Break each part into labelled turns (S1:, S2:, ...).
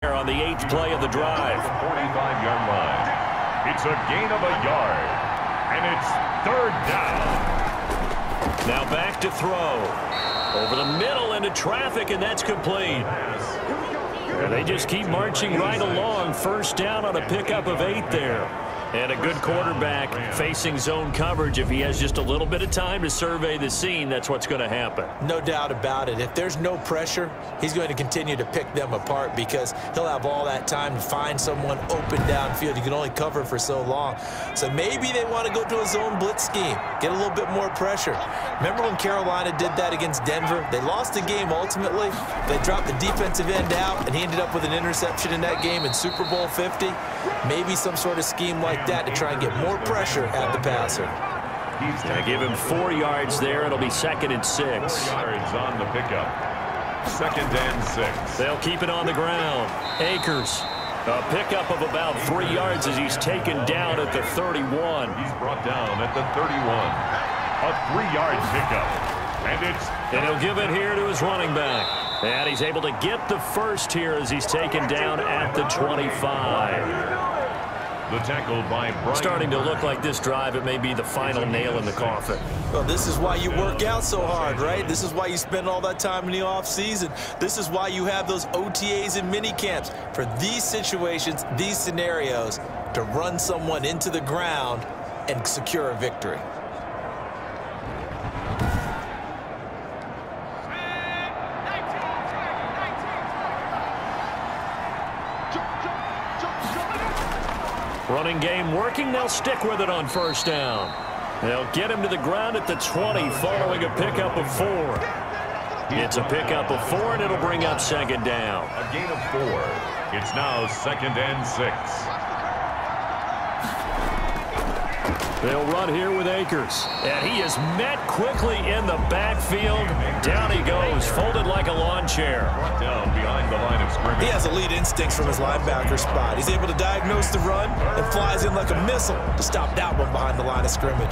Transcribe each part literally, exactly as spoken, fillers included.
S1: on the eighth play of the drive.
S2: forty-five yard line. It's a gain of a yard, and it's third down.
S1: Now back to throw. Over the middle into traffic, and that's complete. And they just keep marching right along. First down on a pickup of eight there. And a good quarterback facing zone coverage. If he has just a little bit of time to survey the scene, that's what's going to happen.
S3: No doubt about it. If there's no pressure, he's going to continue to pick them apart because he'll have all that time to find someone open downfield. You can only cover for so long. So maybe they want to go to a zone blitz scheme, get a little bit more pressure. Remember when Carolina did that against Denver? They lost the game ultimately. They dropped the defensive end out, and he ended up with an interception in that game in Super Bowl fifty. Maybe some sort of scheme like that to try and get more pressure at the passer.
S1: Gonna give him four yards there. It'll be second and six.
S2: Four yards on the pickup. Second and six.
S1: They'll keep it on the ground. Akers, a pickup of about three yards as he's taken down at the thirty-one.
S2: He's brought down at the thirty-one. A three-yard pickup. And it's...
S1: And he'll give it here to his running back. And he's able to get the first here as he's taken down at the twenty-five.
S2: The tackle by Brian.
S1: Starting to look like this drive, it may be the final nail in the coffin.
S3: Well, this is why you work out so hard, right? This is why you spend all that time in the offseason. This is why you have those O T As and mini camps for these situations, these scenarios, to run someone into the ground and secure a victory.
S1: Running game working. They'll stick with it on first down. They'll get him to the ground at the twenty following a pickup of four. It's a pickup of four, and it'll bring up second down.
S2: A gain of four. It's now second and six.
S1: They'll run here with Akers. And he is met quickly in the backfield. Down he goes, folded like a lawn chair.
S2: Brought down behind the line of scrimmage.
S3: He has elite instincts from his linebacker spot. He's able to diagnose the run and flies in like a missile to stop that one behind the line of scrimmage.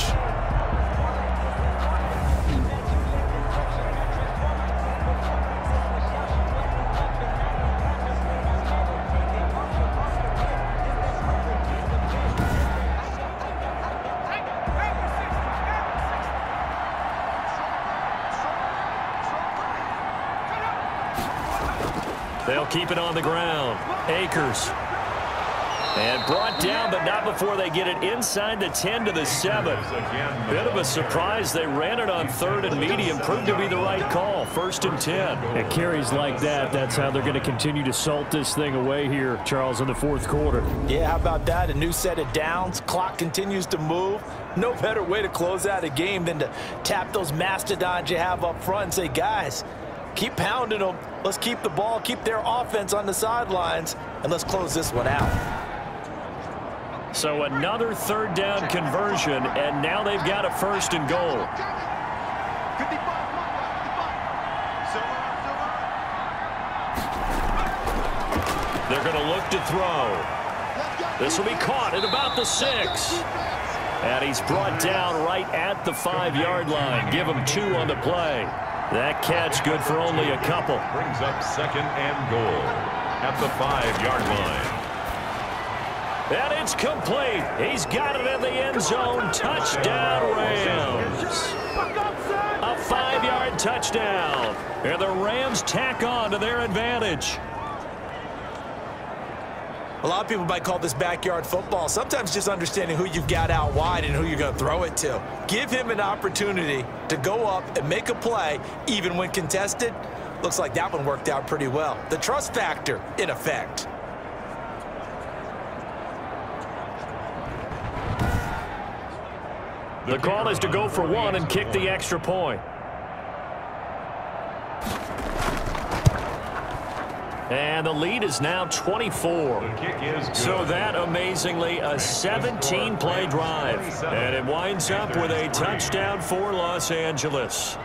S1: They'll keep it on the ground. Akers. And brought down, but not before they get it inside the ten to the seven. Bit of a surprise. They ran it on third and medium. Proved to be the right call. First and ten.
S4: At carries like that, that's how they're going to continue to salt this thing away here, Charles, in the fourth quarter.
S3: Yeah, how about that? A new set of downs. Clock continues to move. No better way to close out a game than to tap those mastodons you have up front and say, guys, keep pounding them. Let's keep the ball, keep their offense on the sidelines, and let's close this one out.
S1: So another third down conversion, and now they've got a first and goal. They're going to look to throw. This will be caught at about the six. And he's brought down right at the five-yard line. Give him two on the play. That catch good for only a couple.
S2: Brings up second and goal at the five-yard line.
S1: And it's complete. He's got it in the end zone. Touchdown, Rams. A five-yard touchdown. And the Rams tack on to their advantage.
S3: A lot of people might call this backyard football. Sometimes just understanding who you've got out wide and who you're going to throw it to. Give him an opportunity to go up and make a play, even when contested. Looks like that one worked out pretty well. The trust factor in effect.
S1: The call is to go for one and kick the extra point. And the lead is now twenty-four.
S2: The kick is good.
S1: So that, amazingly, a seventeen play drive. And it winds up with a touchdown for Los Angeles.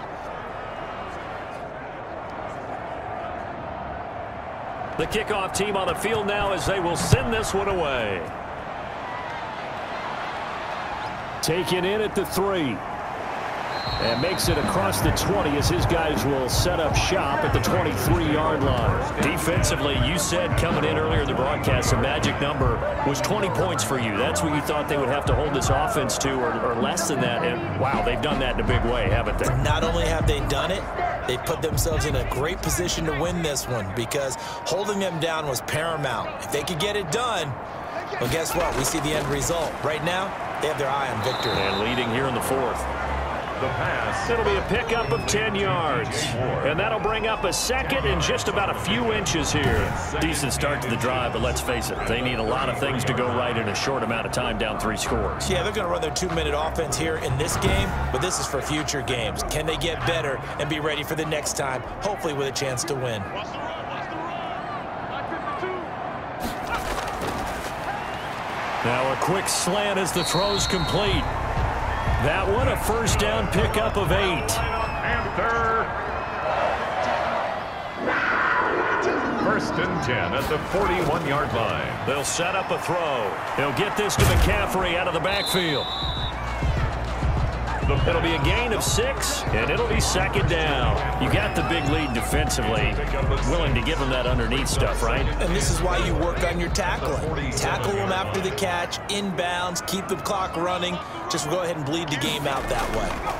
S1: The kickoff team on the field now as they will send this one away.
S4: Taken in at the three. And makes it across the twenty as his guys will set up shop at the twenty-three yard line.
S1: Defensively, you said coming in earlier in the broadcast, the magic number was twenty points for you. That's what you thought they would have to hold this offense to, or, or less than that. And, wow, they've done that in a big way, haven't they?
S3: Not only have they done it, they put themselves in a great position to win this one because holding them down was paramount. If they could get it done, well, guess what? We see the end result. Right now, they have their eye on victory.
S1: And leading here in the fourth.
S2: The pass.
S1: It'll be a pickup of ten yards. And that'll bring up a second in just about a few inches here. Decent start to the drive, but let's face it, they need a lot of things to go right in a short amount of time down three scores.
S3: Yeah, they're going to run their two-minute offense here in this game, but this is for future games. Can they get better and be ready for the next time, hopefully with a chance to win?
S1: Now a quick slant as the throw's complete. That one a first down pickup of eight.
S2: Panther. First and ten at the forty-one yard line.
S1: They'll set up a throw. They'll get this to McCaffrey out of the backfield. It'll be a gain of six, and it'll be second down. You got the big lead defensively. Willing to give them that underneath stuff, right?
S3: And this is why you work on your tackling. Tackle them after the catch, inbounds, keep the clock running. Just go ahead and bleed the game out that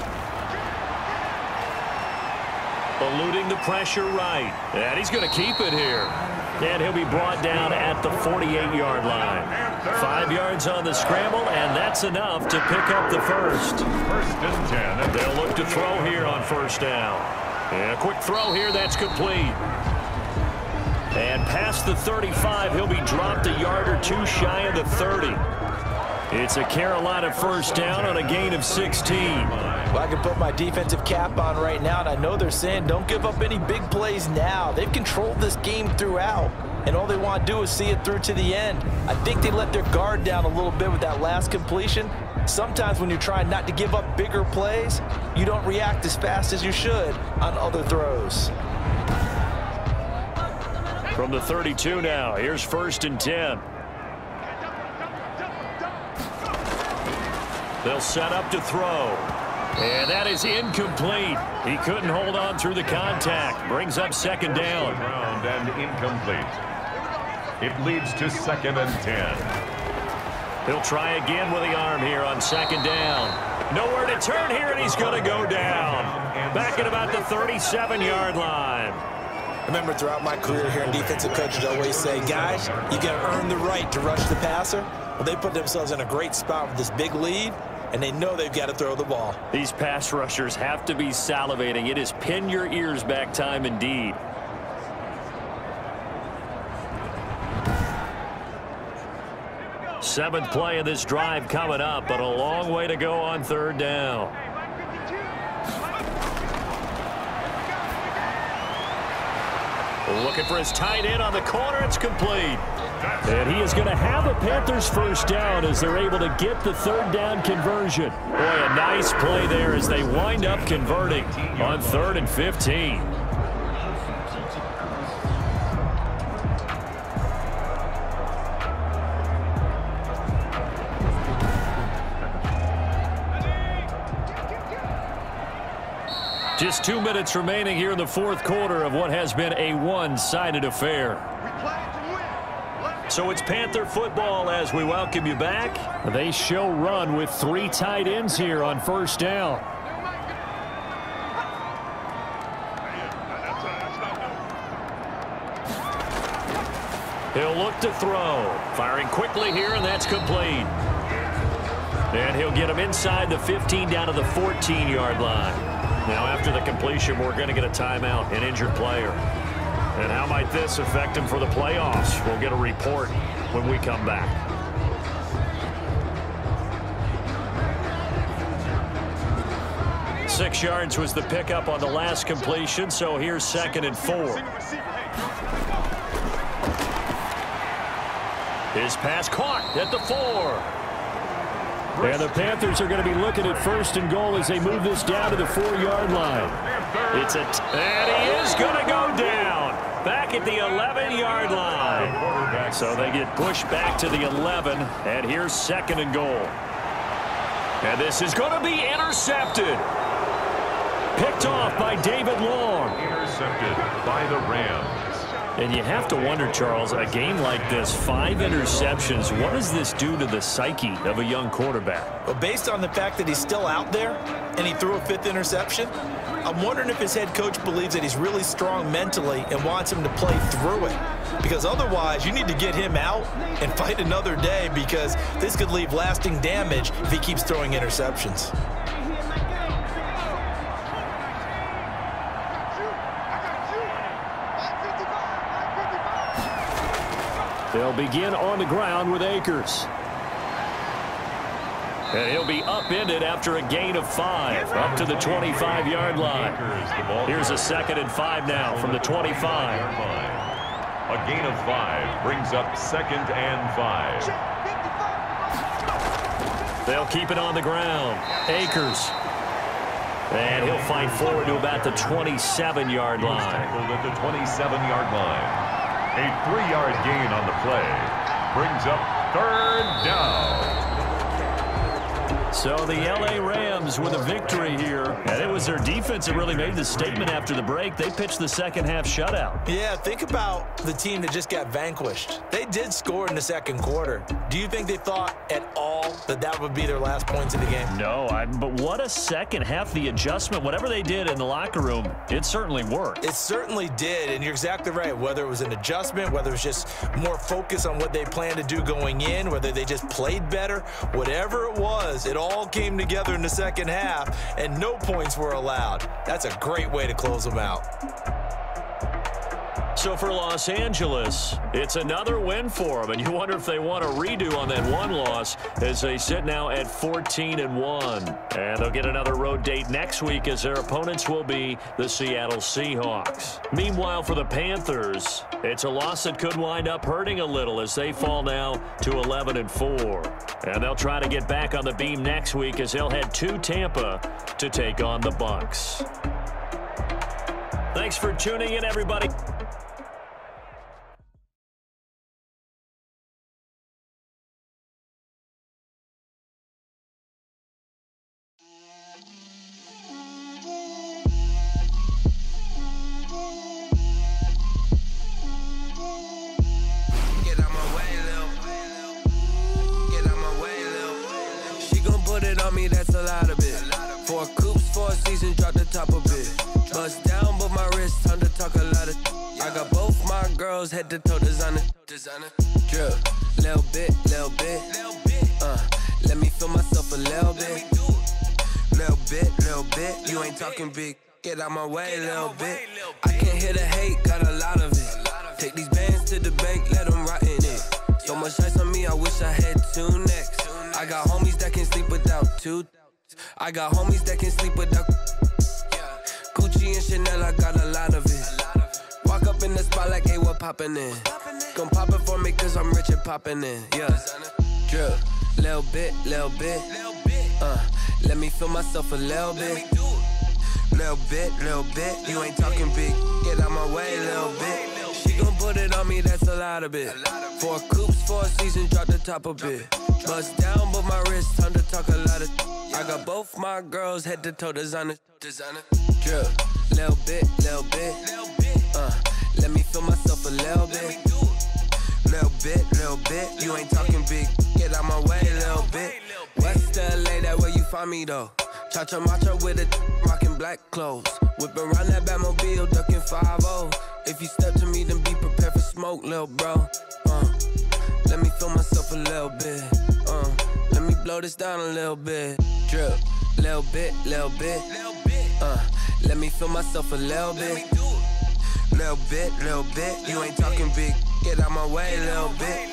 S3: way.
S1: Eluding the pressure right. And he's going to keep it here. And he'll be brought down at the forty-eight yard line. Five yards on the scramble, and that's enough to pick up the first.
S2: First and ten.
S1: They'll look to throw here on first down. And a quick throw here, that's complete. And past the thirty-five, he'll be dropped a yard or two shy of the thirty. It's a Carolina first down on a gain of sixteen.
S3: Well, I can put my defensive cap on right now, and I know they're saying don't give up any big plays now. They've controlled this game throughout, and all they want to do is see it through to the end. I think they let their guard down a little bit with that last completion. Sometimes when you're trying not to give up bigger plays, you don't react as fast as you should on other throws.
S1: From the thirty-two now, here's first and ten. They'll set up to throw. And that is incomplete. He couldn't hold on through the contact. Brings up second down.
S2: Round and incomplete. It leads to second and ten.
S1: He'll try again with the arm here on second down. Nowhere to turn here, and he's going to go down. Back at about the thirty-seven yard line.
S3: Remember, throughout my career here in defensive coaches always say, guys, you got to earn the right to rush the passer. Well, they put themselves in a great spot with this big lead, and they know they've got to throw the ball.
S1: These pass rushers have to be salivating. It is pin your ears back time indeed. Seventh play of this drive coming up, but a long way to go on third down. Looking for his tight end on the corner. It's complete. And he is going to have a Panthers first down as they're able to get the third down conversion. Boy, a nice play there as they wind up converting on third and fifteen. Just two minutes remaining here in the fourth quarter of what has been a one-sided affair. So it's Panther football as we welcome you back.
S4: They show run with three tight ends here on first down.
S1: He'll look to throw. Firing quickly here, and that's complete. And he'll get him inside the fifteen down to the fourteen yard line. Now after the completion, we're going to get a timeout, an injured player. And how might this affect him for the playoffs? We'll get a report when we come back. Six yards was the pickup on the last completion, so here's second and four. His pass caught at the four.
S4: And the Panthers are going to be looking at first and goal as they move this down to the four yard line.
S1: It's a t and he is going to go down back at the eleven yard line. So they get pushed back to the eleven, and here's second and goal. And this is going to be intercepted. picked off by David Long.
S2: Intercepted by the Rams.
S1: And you have to wonder, Charles, a game like this, five interceptions, what does this do to the psyche of a young quarterback?
S3: Well, based on the fact that he's still out there and he threw a fifth interception, I'm wondering if his head coach believes that he's really strong mentally and wants him to play through it. Because otherwise, you need to get him out and fight another day, because this could leave lasting damage if he keeps throwing interceptions.
S1: They'll begin on the ground with Akers. And he'll be upended after a gain of five, up to the twenty-five yard line. Here's a second and five now from the twenty-five.
S2: A gain of five brings up second and five.
S1: They'll keep it on the ground. Akers. And he'll fight forward to about the twenty-seven yard line.
S2: Tackled at the twenty-seven yard line. A three-yard gain on the play brings up third down.
S1: So the L A Rams with a victory here. And it was their defense that really made the statement after the break. They pitched the second half shutout.
S3: Yeah, think about the team that just got vanquished. They did score in the second quarter. Do you think they thought at all that that would be their last points of the game?
S1: No, I, but what a second half. The adjustment, whatever they did in the locker room, it certainly worked.
S3: It certainly did, and you're exactly right. Whether it was an adjustment, whether it was just more focus on what they planned to do going in, whether they just played better, whatever it was, it all came together in the second half, and no points were allowed. That's a great way to close them out.
S1: So for Los Angeles, it's another win for them, and you wonder if they want a redo on that one loss as they sit now at fourteen and one. And they'll get another road date next week as their opponents will be the Seattle Seahawks. Meanwhile, for the Panthers, it's a loss that could wind up hurting a little as they fall now to eleven and four. And they'll try to get back on the beam next week as they'll head to Tampa to take on the Bucs. Thanks for tuning in, everybody.
S5: That's a lot of it. Four coops, four seasons, drop the top of it. Bust down, but my wrist, time to talk a lot of. I got both my girls head to toe designer. Designer. Drill, little bit, little bit. Uh, let me feel myself a little bit. Little bit, little bit. You ain't talking big. Get out my way, little bit. I can't hear the hate, got a lot of it. Take these bands to the bank, let them rot in it. So much ice on me, I wish I had two necks. I got homies that can sleep without two. I got homies that can sleep without Gucci and Chanel, I got a lot of it. Walk up in the spot like, hey, what poppin' in? Gon' pop it for me cause I'm rich and poppin' in. Yeah, drill, little bit, little bit. Uh, let me feel myself a little bit. Little bit, little bit. You ain't talking big, get out my way, little bit. She gon' put it on me, that's a lot of it. Four coops, four seasons, drop the top a bit. Bust down, but my wrist, time to talk a lot of. I got both my girls head to toe designer. Designer. Drill, little bit, little bit. Uh, let me feel myself a little bit. Little bit, little bit. You ain't talking big, get out my way, little bit. West L A, that where you find me though. Cha-cha matcha with it, rockin' black clothes. Whippin' around that Batmobile, duckin' five oh. If you step to me, then be prepared for smoke, lil' bro. Uh, let me feel myself a little bit. Uh, let me blow this down a little bit. Drip, little bit, little bit. Uh, let me feel myself a little bit. Little bit, little bit. You ain't talking big. Get out my way, little bit.